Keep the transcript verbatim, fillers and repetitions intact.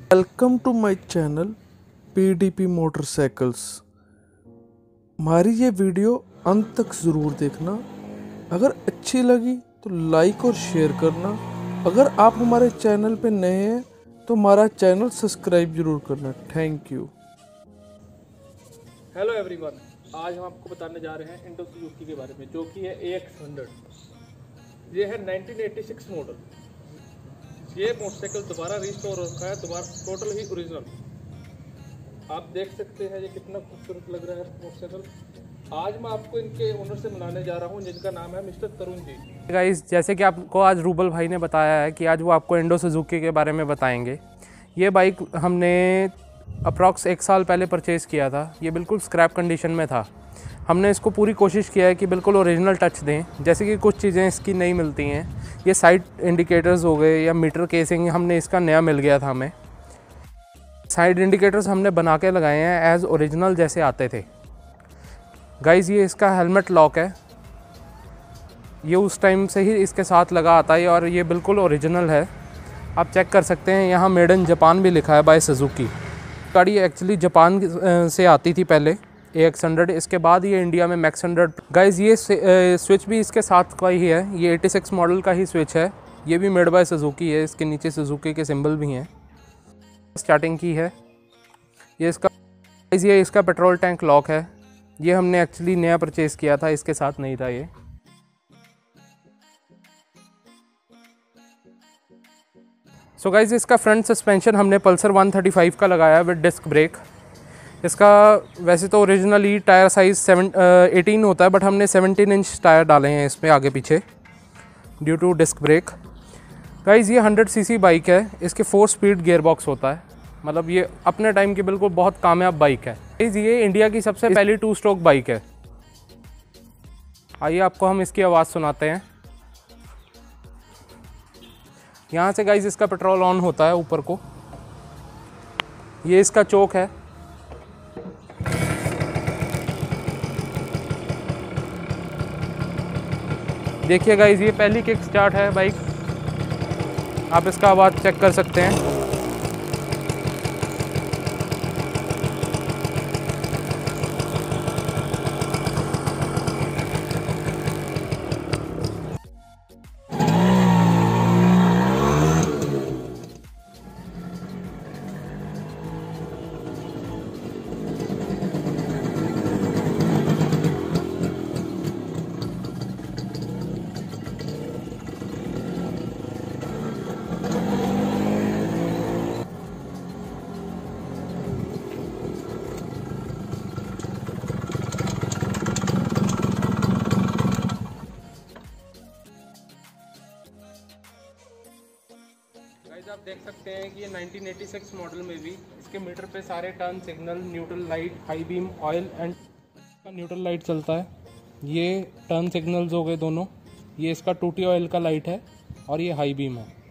Welcome to my channel PDP motorcycles. हमारी ये video अंत तक ज़रूर देखना। अगर अच्छी लगी तो लाइक और शेयर करना। अगर आप हमारे चैनल पे नए हैं तो हमारा चैनल सब्सक्राइब जरूर करना। Thank you. हेलो एवरीवन, आज हम आपको बताने जा रहे हैं इंडो सुजुकी के बारे में, जो कि है ए एक्स हंड्रेड। ये है नाइनटीन एटी सिक्स मॉडल। ये मोटरसाइकिल दोबारा रिस्टोर हो रखा है, दोबारा टोटल ही ओरिजिनल। आप देख सकते हैं ये कितना खूबसूरत लग रहा है मोटरसाइकिल। आज मैं आपको इनके ओनर से मिलाने जा रहा हूँ, जिनका नाम है मिस्टर तरुण जी। गाइस, जैसे कि आपको आज रूबल भाई ने बताया है कि आज वो आपको इंडो सुजुकी के बारे में बताएंगे। ये बाइक हमने अप्रॉक्स एक साल पहले परचेज़ किया था। ये बिल्कुल स्क्रैप कंडीशन में था। हमने इसको पूरी कोशिश किया है कि बिल्कुल ओरिजिनल टच दें, जैसे कि कुछ चीज़ें इसकी नहीं मिलती हैं। ये साइड इंडिकेटर्स हो गए या मीटर केसिंग हमने इसका नया मिल गया था हमें। साइड इंडिकेटर्स हमने बना के लगाए हैं एज़ ओरिजिनल जैसे आते थे। गाइज़, ये इसका हेलमेट लॉक है। ये उस टाइम से ही इसके साथ लगा आता है और ये बिल्कुल ओरिजिनल है। आप चेक कर सकते हैं, यहाँ मेड इन जापान भी लिखा है बाय सुजुकी। गाड़ी एक्चुअली जापान से आती थी पहले, ए एक्स हंड्रेड। इसके बाद ये इंडिया में मैक्स हंड्रेड। गाइज़, ये स्विच भी इसके साथ का ही है। ये एटी सिक्स मॉडल का ही स्विच है। ये भी मेड बाय सुजुकी है। इसके नीचे सुजुकी के सिंबल भी हैं। स्टार्टिंग की है ये इसका। गाइज़, ये इसका पेट्रोल टैंक लॉक है। ये हमने एक्चुअली नया परचेज़ किया था, इसके साथ नहीं था ये। सो गाइज़, इसका फ्रंट सस्पेंशन हमने पल्सर वन थर्टी फाइव का लगाया है विद डिस्क ब्रेक। इसका वैसे तो originally tyre size seven eighteen होता है, बट हमने सेवनटीन इंच टायर डाले हैं इसमें आगे पीछे due to disc brake. Guys, ये हंड्रेड सीसी बाइक है। इसके फोर स्पीड गियर बॉक्स होता है। मतलब ये अपने टाइम की बिल्कुल बहुत कामयाब बाइक है। गाइज़, ये इंडिया की सबसे पहली टू स्ट्रोक बाइक है। आइए आपको हम इसकी आवाज़ सुनाते हैं। यहाँ से गाइज़ इसका पेट्रोल ऑन होता है ऊपर को। ये इसका चोक है। देखिए गाइज़, ये पहली किक स्टार्ट है बाइक। आप इसका आवाज़ चेक कर सकते हैं। आप देख सकते हैं कि ये नाइनटीन एटी सिक्स मॉडल में भी इसके मीटर पे सारे turn signal, neutral light, high beam, oil and neutral light चलता है। ये टर्न सिग्नल्स हो गए दोनों। ये इसका टूटी ऑयल का लाइट है और ये हाई बीम है।